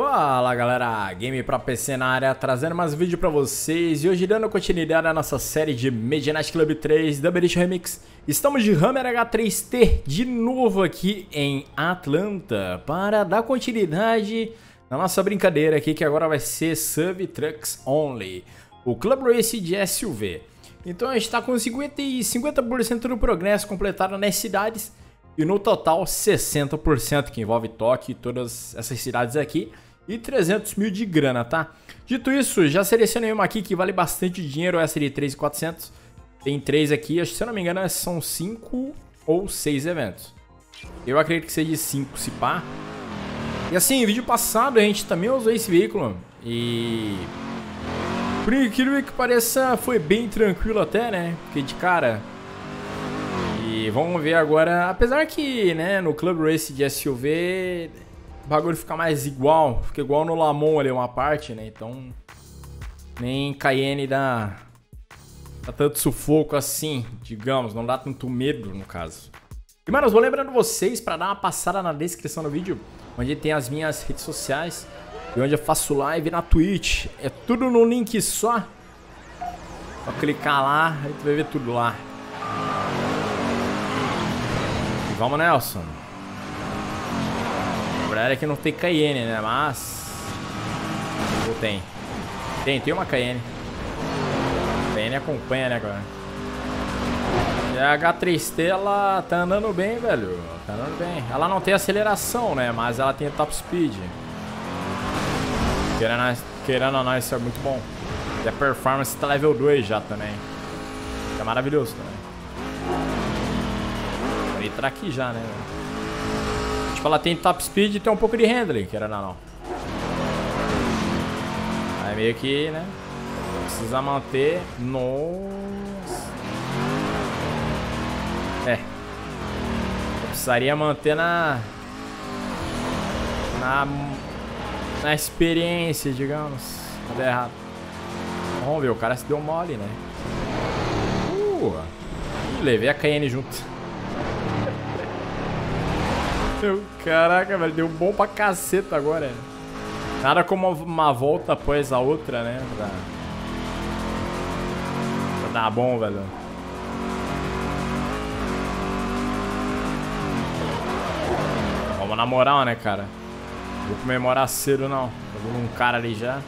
Fala galera, Game pra PC na área, trazendo mais vídeo pra vocês. E hoje, dando continuidade à nossa série de Midnight Club 3 Double Edition Remix, estamos de Hammer H3T de novo aqui em Atlanta para dar continuidade na nossa brincadeira aqui, que agora vai ser Sub Trucks Only, o Club Race de SUV. Então a gente está com 50% do progresso completado nas cidades e no total 60%, que envolve Tóquio e todas essas cidades aqui. E 300 mil de grana, tá? Dito isso, já selecionei uma aqui que vale bastante dinheiro, essa de 3.400. Tem 3 aqui, acho que se eu não me engano são 5 ou 6 eventos. Eu acredito que seja 5, se pá. E assim, vídeo passado a gente também usou esse veículo. E por incrível que pareça, foi bem tranquilo até, né? Porque de cara. E vamos ver agora, apesar que, né, no Club Race de SUV o bagulho fica mais igual, fica igual no Lamon ali uma parte, né? Então nem Cayenne dá tanto sufoco assim, digamos, não dá tanto medo no caso. E manos, vou lembrando vocês para dar uma passada na descrição do vídeo, onde tem as minhas redes sociais e onde eu faço live na Twitch. É tudo no link só. Só clicar lá, aí tu vai ver tudo lá. E vamos, Nelson. A verdade é que não tem Cayenne, né? Mas... ou tem? Tem uma Cayenne. Cayenne acompanha, né, agora? E a H3T, ela tá andando bem, velho. Tá andando bem. Ela não tem aceleração, né? Mas ela tem top speed. Querendo ou não, isso é muito bom. E a performance tá level 2 já também. É maravilhoso também. Vou entrar aqui já, né, velho? Tipo, ela tem top speed e tem um pouco de handling, querendo ou não. Aí meio que, né? Precisa manter. Nossa. É. Eu precisaria manter na experiência, digamos. Tá deu errado. Vamos ver, o cara se deu mole, né? Levei a Cayenne junto. Caraca, velho, deu bom pra caceta agora. Nada como uma volta após a outra, né? Pra dar bom, velho. Vamos na moral, né, cara? Vou comemorar cedo, não. Tô vendo um cara ali já.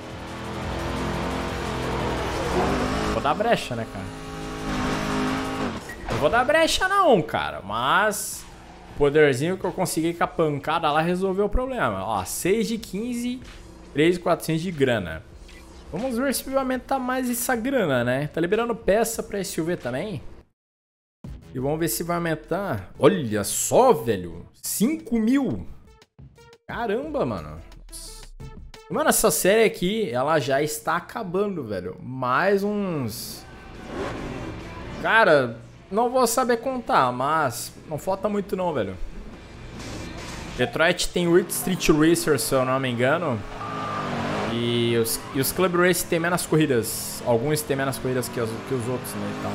Vou dar brecha, né, cara? Não vou dar brecha, não, cara. Mas... o poderzinho que eu consegui com a pancada lá resolveu o problema. Ó, 6 de 15, 3.400 de grana. Vamos ver se vai aumentar mais essa grana, né? Tá liberando peça pra SUV também. E vamos ver se vai aumentar. Olha só, velho. 5 mil. Caramba, mano. Mano, essa série aqui, ela já está acabando, velho. Mais uns... cara... não vou saber contar, mas não falta muito não, velho. Detroit tem Ridge Street Racer, se eu não me engano. E os Club Race tem menos corridas. Alguns tem menos corridas que os outros, né, então.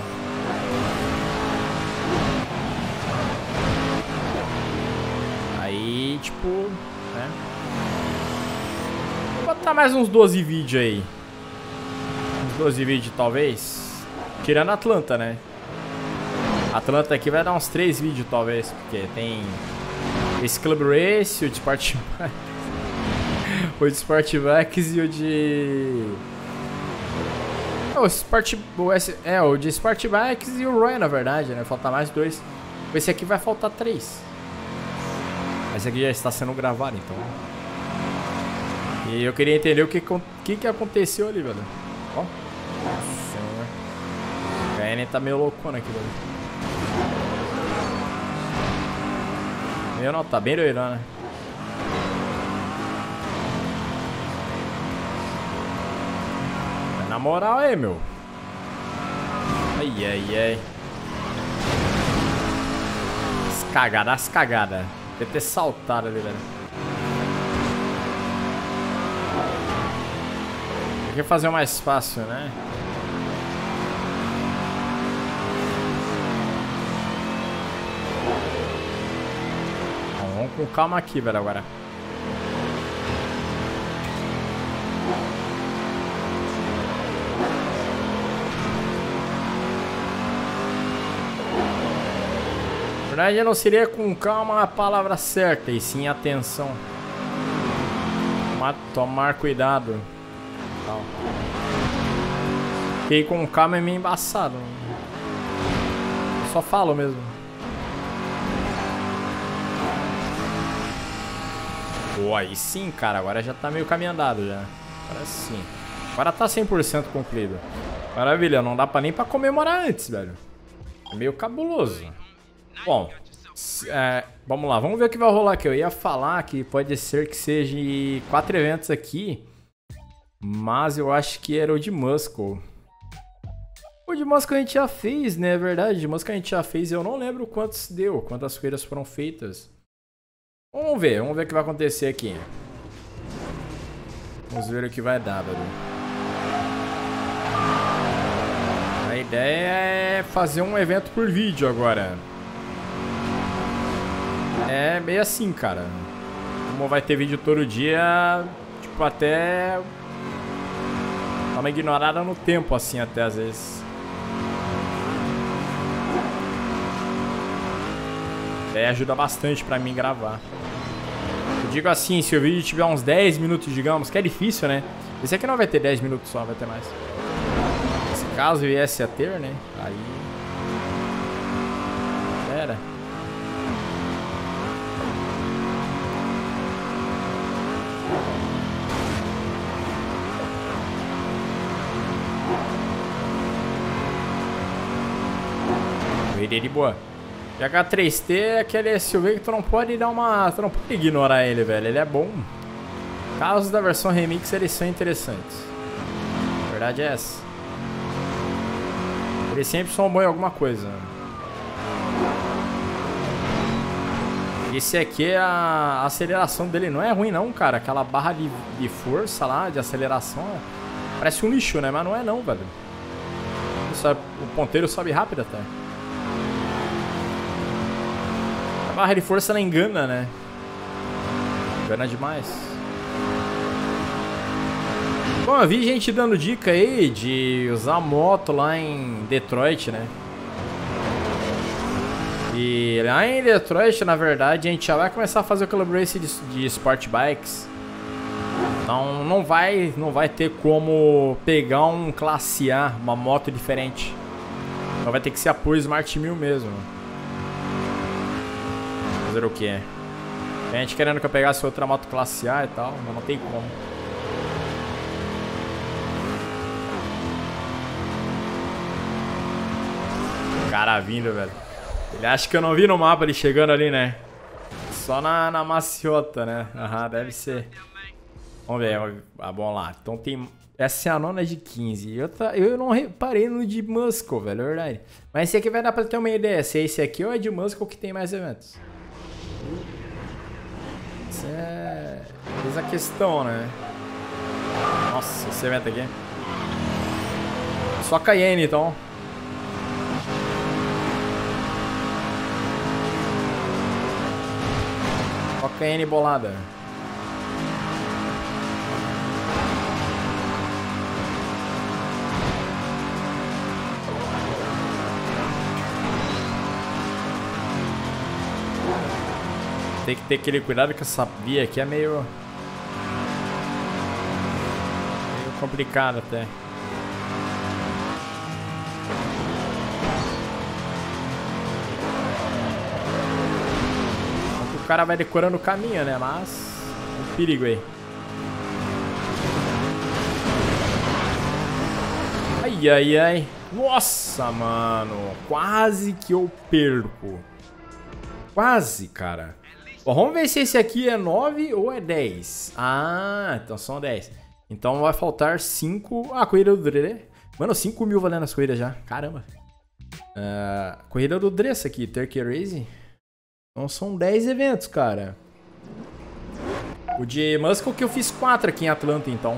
Aí, tipo, né? Vou botar mais uns 12 vídeos aí. Uns 12 vídeos, talvez. Tirando Atlanta, né? Atlanta aqui vai dar uns 3 vídeos, talvez, porque tem esse Club Race, o de Sportback, o de Sportback e o de... o de Sportback e o Roy, na verdade, né? Falta mais 2. Esse aqui vai faltar 3. Esse aqui já está sendo gravado, então. E eu queria entender o que aconteceu ali, velho. Ó. Nossa senhora. A Cayenne tá meio loucona aqui, velho. Eu não, tá bem doidão, né? Na moral aí, meu. Ai, ai, ai. As cagadas. Deve ter saltado ali, velho. Tem que fazer o mais fácil, né? Vamos com calma aqui, velho, agora. Na verdade, não seria com calma a palavra certa, e sim atenção. Tomar cuidado. Tal. Fiquei com calma é meio embaçado. Eu só falo mesmo. Pô, aí sim, cara. Agora já tá meio caminho andado já. Agora sim. Agora tá 100% concluído. Maravilha, não dá pra nem pra comemorar antes, velho. É meio cabuloso. Bom, vamos lá, vamos ver o que vai rolar aqui. Eu ia falar que pode ser que seja 4 eventos aqui, mas eu acho que era o de Muscle. O de Muscle a gente já fez, né? É verdade, o de Muscle a gente já fez. Eu não lembro quantos deu, quantas corridas foram feitas. Vamos ver o que vai acontecer aqui. Vamos ver o que vai dar, velho. A ideia é fazer um evento por vídeo agora. É meio assim, cara. Como vai ter vídeo todo dia, tipo, até dá uma ignorada no tempo, assim, até às vezes. Ajuda bastante pra mim gravar. Eu digo assim, se o vídeo tiver uns 10 minutos, digamos, que é difícil, né? Esse aqui não vai ter 10 minutos só, vai ter mais. Se caso viesse a ter, né? Aí... era. Correria de boa. E H3T é aquele SUV que tu não pode dar uma... tu não pode ignorar ele, velho. Ele é bom. Carros da versão Remix, eles são interessantes. A verdade é essa. Eles sempre são bons em alguma coisa. Esse aqui, a aceleração dele não é ruim não, cara. Aquela barra de força lá, de aceleração, parece um lixo, né? Mas não é não, velho. O ponteiro sobe rápido até. A barra de força, ela engana, né? Engana demais. Bom, eu vi gente dando dica aí de usar moto lá em Detroit, né? E lá em Detroit, na verdade, a gente já vai começar a fazer o Club Race de Sport Bikes. Então não vai ter como pegar um Classe A, uma moto diferente. Então vai ter que ser apoio Smart 1000 mesmo. Fazer o que? A gente querendo que eu pegasse outra moto Classe A e tal, mas não tem como. O cara vindo, velho. Ele acha que eu não vi no mapa ele chegando ali, né? Só na maciota, né? Aham, deve ser. Vamos ver. Ah, bom lá. Então tem... essa é a nona de 15. Eu não reparei no de Muscle, velho. É verdade. Mas esse aqui vai dar pra ter uma ideia. Se é esse aqui ou é de Muscle que tem mais eventos. Essa é... essa questão, né? Nossa, esse evento aqui. Só Cayenne, então. Cayenne bolada. Tem que ter aquele cuidado que essa via aqui é meio complicado até. O cara vai decorando o caminho, né? Mas um perigo aí. Ai, ai, ai. Nossa, mano. Quase que eu perco. Quase, cara. Bom, vamos ver se esse aqui é 9 ou é 10. Ah, então são 10. Então vai faltar 5. Ah, corrida do Dre. Mano, 5 mil valendo as corridas já. Caramba. Corrida do Dre, essa aqui. Turkey Race. Então são 10 eventos, cara. O de Muscle que eu fiz 4 aqui em Atlanta, então.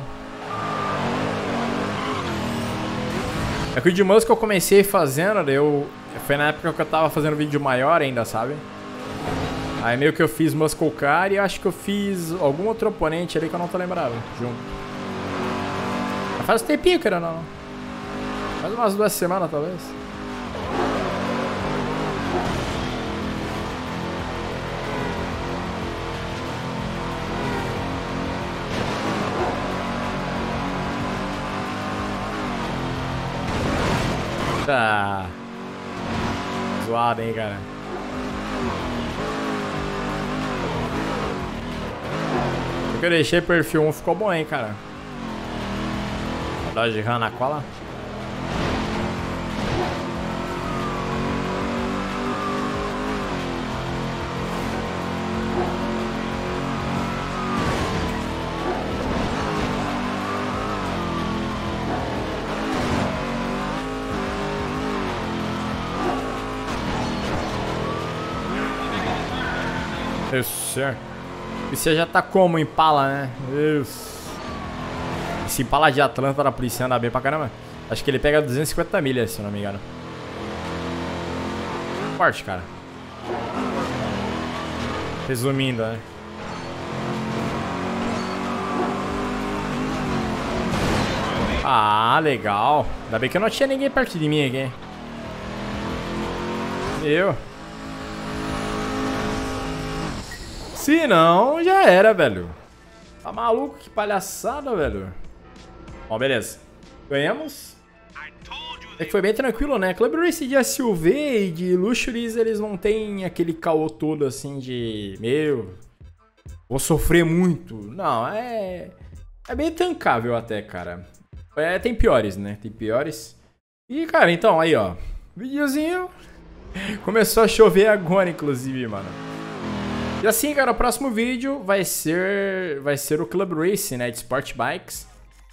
É que o de Muscle eu comecei fazendo, foi na época que eu tava fazendo vídeo maior ainda, sabe? Aí meio que eu fiz Muscle Car e acho que eu fiz algum outro oponente ali que eu não tô lembrado, junto. Faz um tempinho, cara, não. Faz umas 2 semanas, talvez. Tá. Zoado, hein, cara. O que eu deixei perfil 1 ficou bom, hein, cara. Dodge Ram na cola. Isso, senhor. E você já tá como Impala, né? Isso. Esse Impala de Atlanta da polícia anda bem pra caramba. Acho que ele pega 250 milhas, se eu não me engano. Forte, cara. Resumindo, né? Ah, legal. Ainda bem que eu não tinha ninguém perto de mim aqui. Se não, já era, velho. Tá maluco? Que palhaçada, velho. Bom, beleza. Ganhamos. É que foi bem tranquilo, né? Club Race de SUV e de Luxuries, eles não tem aquele caô todo assim de... Meu... Vou sofrer muito. Não, é bem tancável até, cara. Tem piores, né? Tem piores. E, cara, então, aí, ó. Videozinho. Começou a chover agora, inclusive, mano. E assim, cara, o próximo vídeo vai ser o Club Race, né, de Sport Bikes.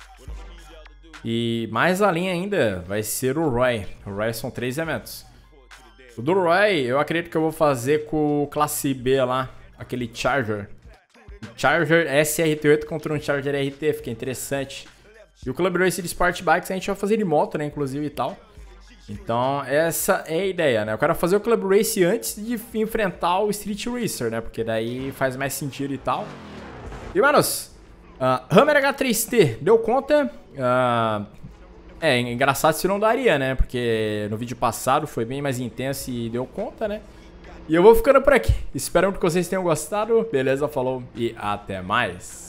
E mais além ainda, vai ser o Roy. O Roy são 3 eventos. O do Roy, eu acredito que eu vou fazer com o Classe B lá, aquele Charger. Charger SRT8 contra um Charger RT, fica interessante. E o Club Race de Sport Bikes a gente vai fazer de moto, né, inclusive e tal. Então, essa é a ideia, né? Eu quero fazer o Club Race antes de enfrentar o Street Racer, né? Porque daí faz mais sentido e tal. E, manos, Hammer H3T, deu conta? Engraçado se não daria, né? Porque no vídeo passado foi bem mais intenso e deu conta, né? E eu vou ficando por aqui. Espero que vocês tenham gostado. Beleza? Falou e até mais.